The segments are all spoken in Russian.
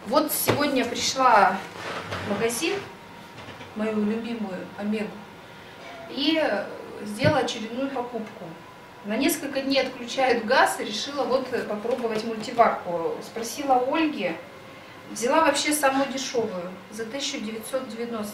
Вот сегодня пришла в магазин, мою любимую Омегу, и сделала очередную покупку. На несколько дней отключают газ и решила вот попробовать мультиварку. Спросила у Ольги, взяла вообще самую дешевую, за 1990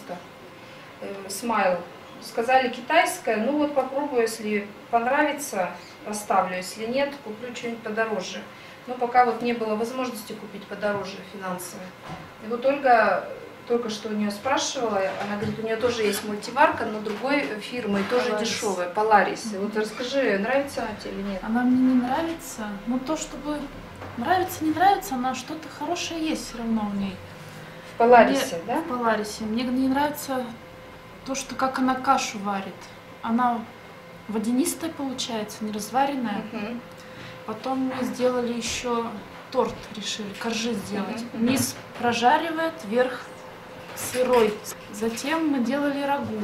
Смайл. Сказали китайская, ну вот попробую, если понравится, оставлю, если нет, куплю что-нибудь подороже. Но пока вот не было возможности купить подороже финансово. И вот Ольга только что у нее спрашивала, она говорит, у нее тоже есть мультиварка, но другой фирмы, тоже Polaris. дешевая, Polaris. Вот расскажи, нравится она тебе или нет? Она мне не нравится, но то, чтобы нравится, не нравится, она что-то хорошее есть все равно в ней. В Polaris, да? В Polaris. Мне не нравится то, что как она кашу варит. Она водянистая получается, не разваренная. Угу. Потом мы сделали еще торт, решили, коржи сделать. Низ прожаривает, верх сырой. Затем мы делали рагу.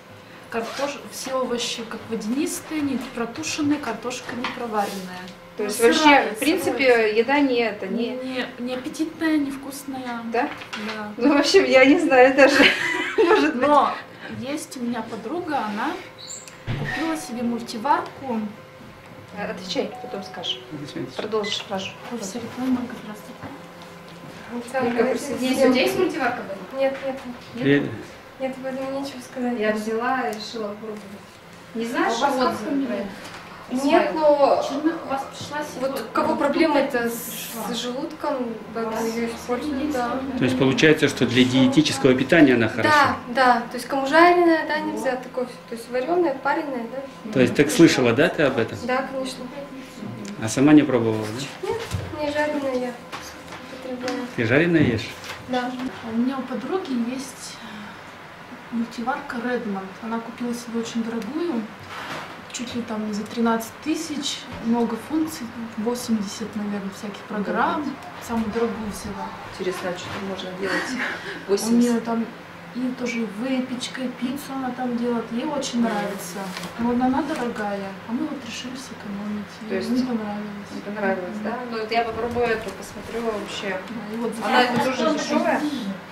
Все овощи как водянистые, не протушенные, картошка не проваренная. То есть Сырая, вообще, в принципе, сырая. еда не это, не... Не аппетитная, не вкусная. Да? Да. Ну, в общем, я не знаю даже, может быть. Но есть у меня подруга, она купила себе мультиварку. Отвечай, потом скажешь. Продолжишь фразу. Ой, все реклама, здравствуйте. Ольга, присоединись. У тебя есть мультиварка дома? Нет, Нет? нет, об этом нечего сказать. Я взяла и решила попробовать. Не знаешь, А у вас как отзывы фамилия? про это? Нет, но Черных у вас пришла сегодня. вот у кого проблема это с желудком, поэтому ее используют, да. То есть получается, что для диетического питания она хороша? Да, то есть кому жареная, да, нельзя такое, то есть вареная, пареная, да. То есть так слышала, да, ты об этом? Да, конечно. А сама не пробовала, да? Нет, не жареная я употребляю. Ты жареное ешь? Да. У меня у подруги есть мультиварка Redmond. Она купила себе очень дорогую, чуть ли там за 13 тысяч, много функций, 80, наверное, всяких программ. Самую дорогую взяла. Интересно, а что там можно делать? У 80. нее там и тоже выпечка, и пиццу она там делает. Ей очень нравится. Но она дорогая, а мы вот решили сэкономить. То есть не понравилось. Не понравилось, да? Ну вот я попробую эту, посмотрю вообще. Да, и вот Она это тоже дешевая?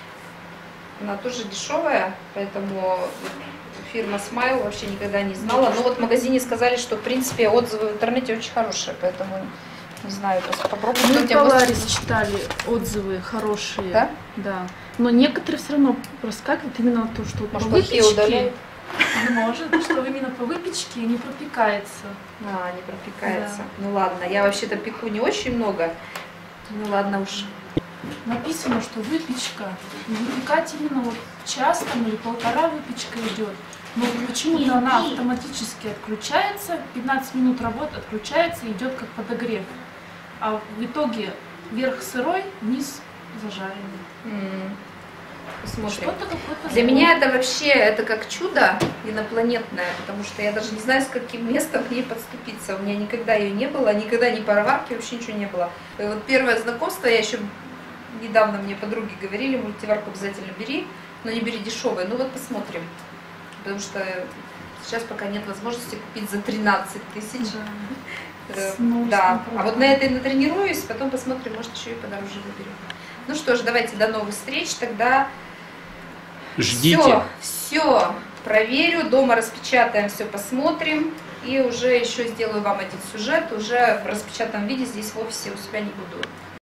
Она тоже дешевая, поэтому фирма Smile вообще никогда не знала. Но вот в магазине сказали, что в принципе отзывы в интернете очень хорошие, поэтому не знаю, просто попробую. Мы Что у в тебя Polaris читали отзывы хорошие. Да? Да. Но некоторые все равно проскакивают именно то, что Может, по плохие выпечке. удаляют? Может, что именно по выпечке не пропекается. А, не пропекается. Да. Ну ладно, я вообще-то пеку не очень много. Ну ладно уж. Написано, что выпечка, и выпекать именно вот час там, или полтора выпечка идет. Но почему-то она автоматически отключается, 15 минут работы отключается и идет как подогрев. А в итоге верх сырой, низ зажаренный. Посмотрим. Что-то какое-то Для меня это вообще, это как чудо инопланетное, потому что я даже не знаю, с каким местом к ней подступиться. У меня никогда ее не было, никогда ни пароварки, вообще ничего не было. И вот первое знакомство, я еще недавно мне подруги говорили, мультиварку обязательно бери, но не бери дешевую. Ну вот посмотрим, потому что сейчас пока нет возможности купить за 13 тысяч. Да, а вот на этой натренируюсь, потом посмотрим, может еще и подороже выберем. Ну что ж, давайте до новых встреч, тогда Ждите. все проверю, дома распечатаем, все посмотрим, и уже еще сделаю вам один сюжет, уже в распечатанном виде здесь в офисе у себя не буду